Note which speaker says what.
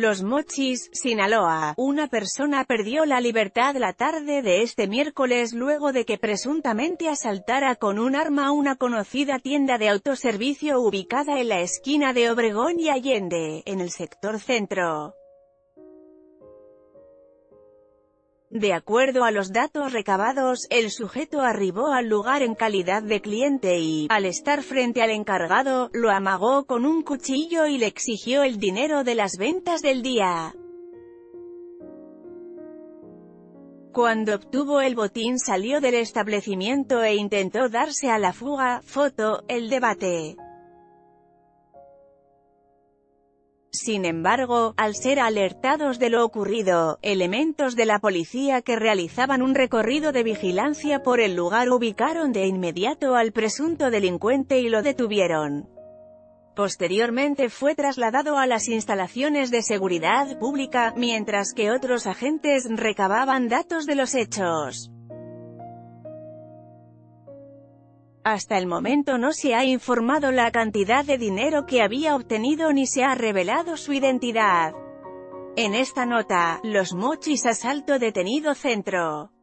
Speaker 1: Los Mochis, Sinaloa. Una persona perdió la libertad la tarde de este miércoles luego de que presuntamente asaltara con un arma una conocida tienda de autoservicio ubicada en la esquina de Obregón y Allende, en el sector centro. De acuerdo a los datos recabados, el sujeto arribó al lugar en calidad de cliente y, al estar frente al encargado, lo amagó con un cuchillo y le exigió el dinero de las ventas del día. Cuando obtuvo el botín salió del establecimiento e intentó darse a la fuga. Foto, el debate. Sin embargo, al ser alertados de lo ocurrido, elementos de la policía que realizaban un recorrido de vigilancia por el lugar ubicaron de inmediato al presunto delincuente y lo detuvieron. Posteriormente fue trasladado a las instalaciones de seguridad pública, mientras que otros agentes recababan datos de los hechos. Hasta el momento no se ha informado la cantidad de dinero que había obtenido ni se ha revelado su identidad. En esta nota, Los Mochis asalto detenido centro.